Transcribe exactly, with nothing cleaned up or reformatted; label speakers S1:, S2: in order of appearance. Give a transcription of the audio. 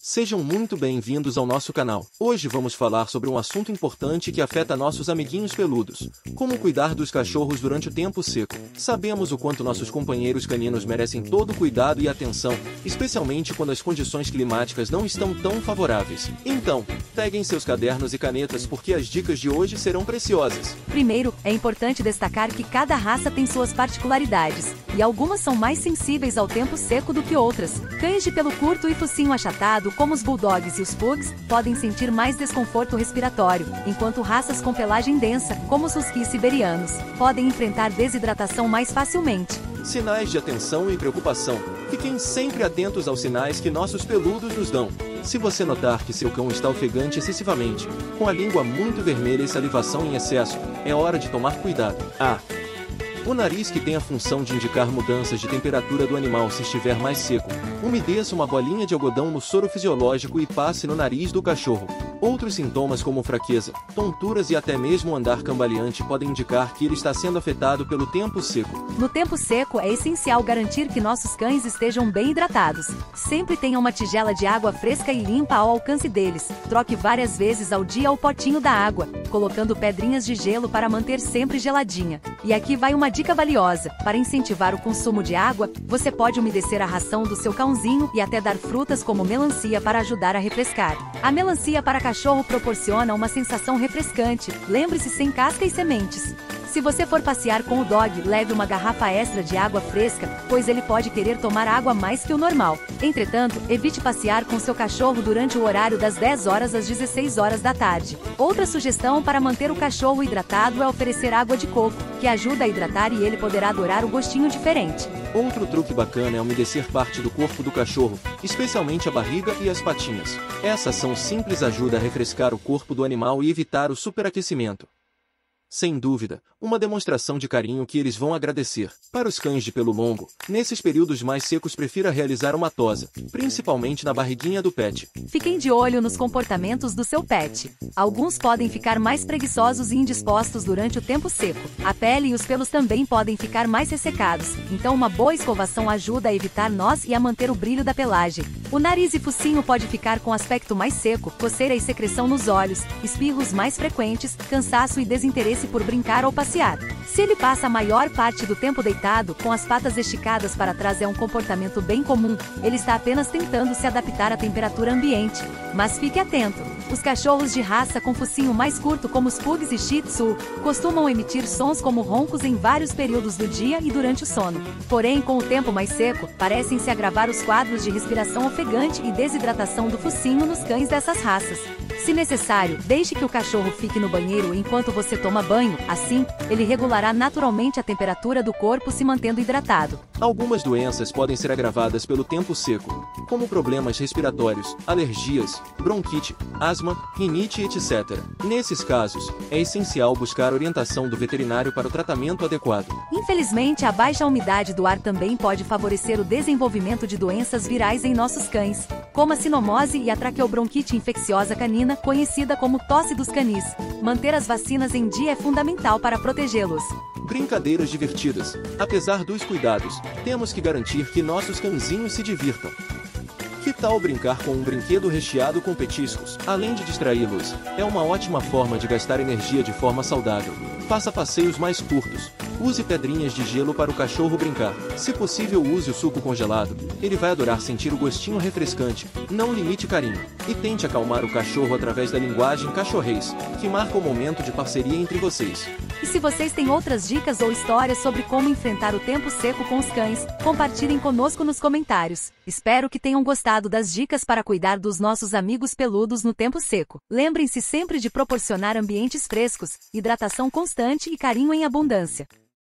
S1: Sejam muito bem-vindos ao nosso canal. Hoje vamos falar sobre um assunto importante que afeta nossos amiguinhos peludos. Como cuidar dos cachorros durante o tempo seco. Sabemos o quanto nossos companheiros caninos merecem todo o cuidado e atenção, especialmente quando as condições climáticas não estão tão favoráveis. Então, peguem seus cadernos e canetas porque as dicas de hoje serão preciosas.
S2: Primeiro, é importante destacar que cada raça tem suas particularidades, e algumas são mais sensíveis ao tempo seco do que outras. Cães de pelo curto e focinho achatado, como os bulldogs e os pugs, podem sentir mais desconforto respiratório, enquanto raças com pelagem densa, como os huskies siberianos, podem enfrentar desidratação mais facilmente.
S1: Sinais de atenção e preocupação. Fiquem sempre atentos aos sinais que nossos peludos nos dão. Se você notar que seu cão está ofegante excessivamente, com a língua muito vermelha e salivação em excesso, é hora de tomar cuidado. Ah! O nariz, que tem a função de indicar mudanças de temperatura do animal se estiver mais seco. Umedeça uma bolinha de algodão no soro fisiológico e passe no nariz do cachorro. Outros sintomas como fraqueza, tonturas e até mesmo andar cambaleante podem indicar que ele está sendo afetado pelo tempo seco.
S2: No tempo seco é essencial garantir que nossos cães estejam bem hidratados. Sempre tenha uma tigela de água fresca e limpa ao alcance deles. Troque várias vezes ao dia o potinho da água, colocando pedrinhas de gelo para manter sempre geladinha. E aqui vai uma dica valiosa. Para incentivar o consumo de água, você pode umedecer a ração do seu cãozinho e até dar frutas como melancia para ajudar a refrescar. A melancia para cachorro proporciona uma sensação refrescante, lembre-se, sem casca e sementes. Se você for passear com o dog, leve uma garrafa extra de água fresca, pois ele pode querer tomar água mais que o normal. Entretanto, evite passear com seu cachorro durante o horário das dez horas às dezesseis horas da tarde. Outra sugestão para manter o cachorro hidratado é oferecer água de coco, que ajuda a hidratar e ele poderá adorar o gostinho diferente.
S1: Outro truque bacana é umedecer parte do corpo do cachorro, especialmente a barriga e as patinhas. Essa ação simples ajuda a refrescar o corpo do animal e evitar o superaquecimento. Sem dúvida, uma demonstração de carinho que eles vão agradecer. Para os cães de pelo longo, nesses períodos mais secos prefira realizar uma tosa, principalmente na barriguinha do pet.
S2: Fiquem de olho nos comportamentos do seu pet. Alguns podem ficar mais preguiçosos e indispostos durante o tempo seco. A pele e os pelos também podem ficar mais ressecados, então uma boa escovação ajuda a evitar nós e a manter o brilho da pelagem. O nariz e focinho pode ficar com aspecto mais seco, coceira e secreção nos olhos, espirros mais frequentes, cansaço e desinteresse por brincar ou passear. Se ele passa a maior parte do tempo deitado, com as patas esticadas para trás, é um comportamento bem comum. Ele está apenas tentando se adaptar à temperatura ambiente. Mas fique atento! Os cachorros de raça com focinho mais curto, como os pugs e shih tzu, costumam emitir sons como roncos em vários períodos do dia e durante o sono. Porém, com o tempo mais seco, parecem se agravar os quadros de respiração ofegante e desidratação do focinho nos cães dessas raças. Se necessário, deixe que o cachorro fique no banheiro enquanto você toma banho, assim, ele regulará naturalmente a temperatura do corpo, se mantendo hidratado.
S1: Algumas doenças podem ser agravadas pelo tempo seco, como problemas respiratórios, alergias, bronquite, asma, rinite, etcétera. Nesses casos, é essencial buscar orientação do veterinário para o tratamento adequado.
S2: Infelizmente, a baixa umidade do ar também pode favorecer o desenvolvimento de doenças virais em nossos cães, como a sinomose e a traqueobronquite infecciosa canina, conhecida como tosse dos canis. Manter as vacinas em dia é fundamental para protegê-los.
S1: Brincadeiras divertidas. Apesar dos cuidados, temos que garantir que nossos cãezinhos se divirtam. Que tal brincar com um brinquedo recheado com petiscos? Além de distraí-los, é uma ótima forma de gastar energia de forma saudável. Faça passeios mais curtos. Use pedrinhas de gelo para o cachorro brincar. Se possível, use o suco congelado. Ele vai adorar sentir o gostinho refrescante. Não limite carinho. E tente acalmar o cachorro através da linguagem cachorrês, que marca o momento de parceria entre vocês.
S2: E se vocês têm outras dicas ou histórias sobre como enfrentar o tempo seco com os cães, compartilhem conosco nos comentários. Espero que tenham gostado das dicas para cuidar dos nossos amigos peludos no tempo seco. Lembrem-se sempre de proporcionar ambientes frescos, hidratação constante e carinho em abundância.